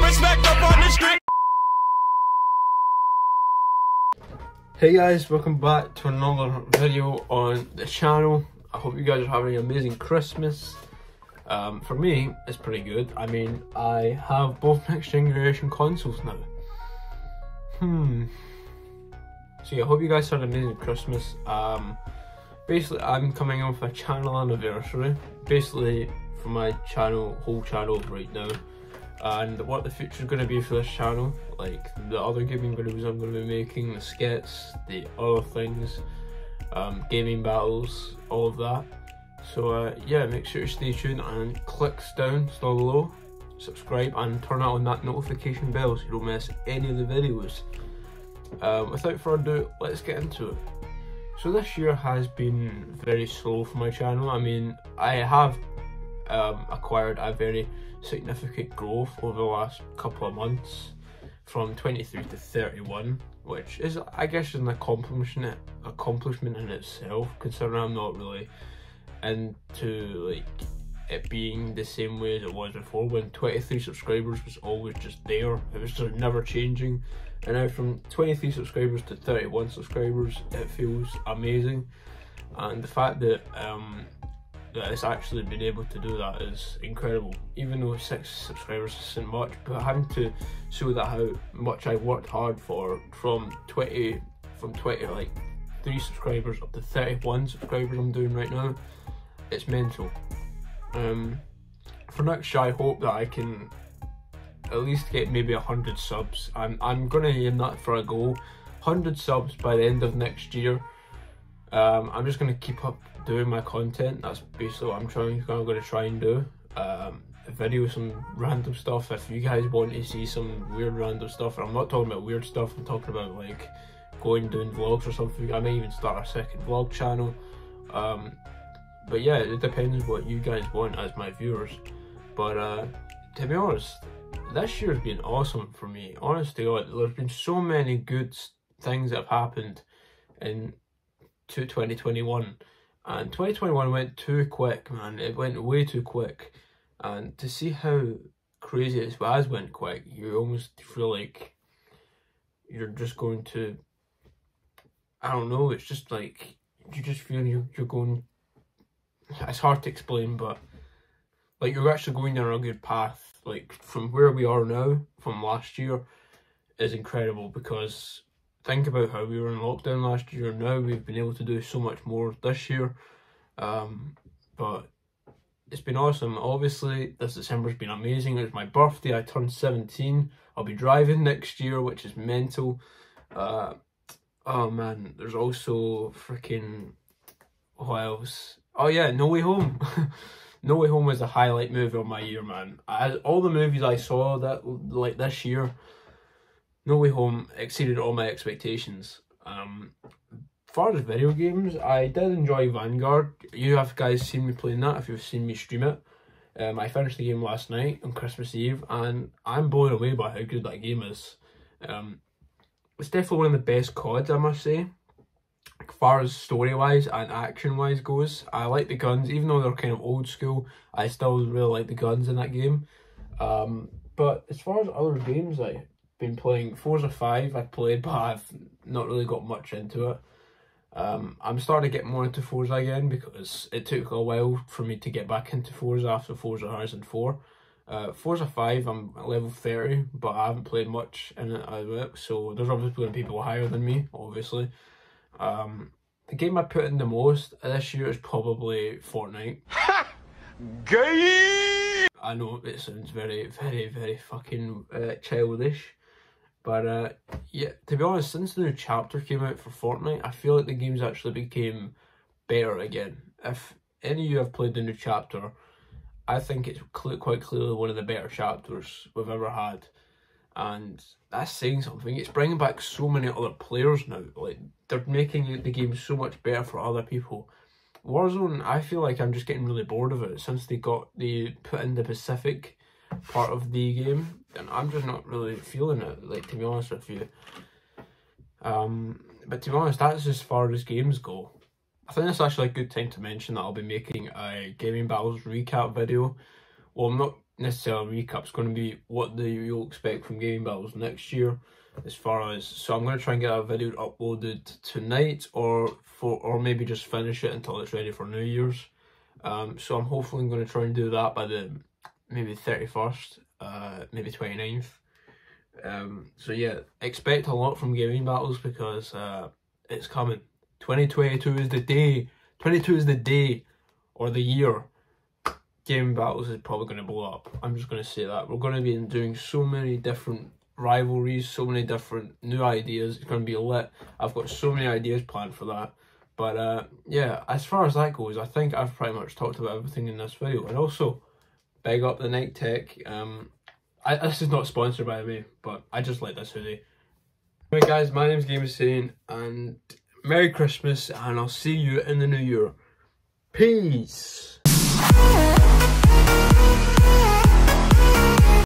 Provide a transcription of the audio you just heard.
respect up on the street. Hey guys, welcome back to another video on the channel. I hope you guys are having an amazing Christmas. For me, it's pretty good. I mean, I have both next generation consoles now. So yeah, I hope you guys had an amazing Christmas. Basically, I'm coming off a channel anniversary. Basically, for my channel, whole channel right now. And what the future is going to be for this channel, like the other gaming videos I'm going to be making, the skits, the other things, gaming battles, all of that. So yeah, make sure to stay tuned and click down below, subscribe and turn on that notification bell so you don't miss any of the videos. Without further ado, let's get into it. So this year has been very slow for my channel. I mean, I have acquired a very significant growth over the last couple of months, from 23 to 31, which is, I guess, an accomplishment in itself, considering I'm not really into like it being the same way as it was before, when 23 subscribers was always just there. It was just never changing, and now from 23 subscribers to 31 subscribers, it feels amazing. And the fact that that it's actually been able to do that is incredible. Even though 6 subscribers isn't much, but having to show that how much I worked hard for, from 20 like 3 subscribers up to 31 subscribers I'm doing right now, it's mental. For next year, I hope that I can at least get maybe 100 subs. I'm gonna aim that for a goal, 100 subs by the end of next year. I'm just gonna keep up doing my content. That's basically what I'm gonna try and do. Video some random stuff. If you guys want to see some weird random stuff, and I'm not talking about weird stuff, I'm talking about like doing vlogs or something. I may even start a second vlog channel. But yeah, it depends what you guys want as my viewers. But to be honest, this year's been awesome for me. Honestly, there's been so many good things that have happened in 2021, and 2021 went too quick, man. It went way too quick, and to see how crazy it has went quick, you almost feel like you're just going to, I don't know, it's just like you just feel you're going, it's hard to explain, but like you're actually going down a good path. Like from where we are now, from last year, is incredible, because think about how we were in lockdown last year. Now we've been able to do so much more this year. But it's been awesome. Obviously, this December's been amazing. It was my birthday. I turned 17. I'll be driving next year, which is mental. Oh man, there's also freaking, what else? Oh yeah, No Way Home. No Way Home was the highlight movie of my year, man. All the movies I saw that like this year, No Way Home exceeded all my expectations. As far as video games, I did enjoy Vanguard. You have guys seen me playing that if you've seen me stream it. I finished the game last night on Christmas Eve, and I'm blown away by how good that game is. It's definitely one of the best CODs, I must say. As far as story-wise and action-wise goes, I like the guns. Even though they're kind of old school, I still really like the guns in that game. But as far as other games, I've been playing Forza 5, I've played, but I've not really got much into it. I'm starting to get more into Forza again, because it took a while for me to get back into Forza after Forza Horizon 4. Forza 5, I'm at level 30, but I haven't played much in it as well, so there's obviously going to be people higher than me, obviously. The game I put in the most this year is probably Fortnite. Gay! I know it sounds very, very, very fucking childish, but yeah, to be honest, since the new chapter came out for Fortnite, I feel like the game's actually became better again. If any of you have played the new chapter, I think it's quite clearly one of the better chapters we've ever had, and that's saying something. It's bringing back so many other players now. Like, they're making the game so much better for other people. Warzone, I feel like I'm just getting really bored of it since they put in the Pacific part of the game, and I'm just not really feeling it, like, to be honest with you. But to be honest, that's as far as games go. I think it's actually a good time to mention that I'll be making a Gaming Battles recap video. Well, I'm not necessarily a recap. It's going to be what you'll expect from Gaming Battles next year. As far as, so I'm going to try and get that video uploaded tonight, or maybe just finish it until it's ready for New Year's. So I'm hopefully going to try and do that by the maybe 31st, maybe 29th. So yeah, expect a lot from Gaming Battles, because it's coming. 2022 is the day. 22 is the day or the year Gaming Battles is probably going to blow up. I'm just going to say that. We're going to be doing so many different rivalries, so many different new ideas. It's going to be lit. I've got so many ideas planned for that. But yeah, as far as that goes, I think I've pretty much talked about everything in this video. And also, big up the Nike Tech. This is not sponsored, by the way, but I just like this hoodie. Right guys, my name's GameSane, and Merry Christmas, and I'll see you in the new year. Peace!